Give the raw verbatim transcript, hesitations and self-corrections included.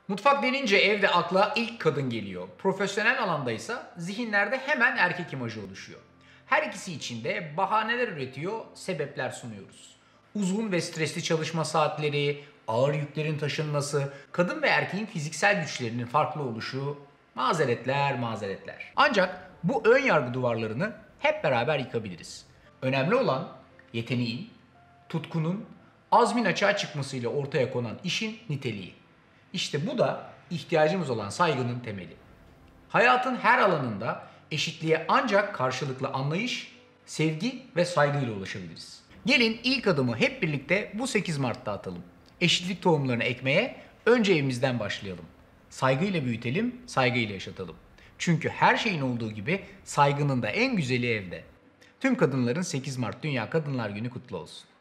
Mutfak denince evde akla ilk kadın geliyor. Profesyonel alandaysa zihinlerde hemen erkek imajı oluşuyor. Her ikisi için de bahaneler üretiyor, sebepler sunuyoruz. Uzun ve stresli çalışma saatleri, ağır yüklerin taşınması, kadın ve erkeğin fiziksel güçlerinin farklı oluşu, mazeretler mazeretler. Ancak bu ön yargı duvarlarını hep beraber yıkabiliriz. Önemli olan yeteneğin, tutkunun, azmin açığa çıkmasıyla ortaya konan işin niteliği. İşte bu da ihtiyacımız olan saygının temeli. Hayatın her alanında eşitliğe ancak karşılıklı anlayış, sevgi ve saygıyla ulaşabiliriz. Gelin ilk adımı hep birlikte bu sekiz Mart'ta atalım. Eşitlik tohumlarını ekmeye önce evimizden başlayalım. Saygıyla büyütelim, saygıyla yaşatalım. Çünkü her şeyin olduğu gibi saygının da en güzeli evde. Tüm kadınların sekiz Mart Dünya Kadınlar Günü kutlu olsun.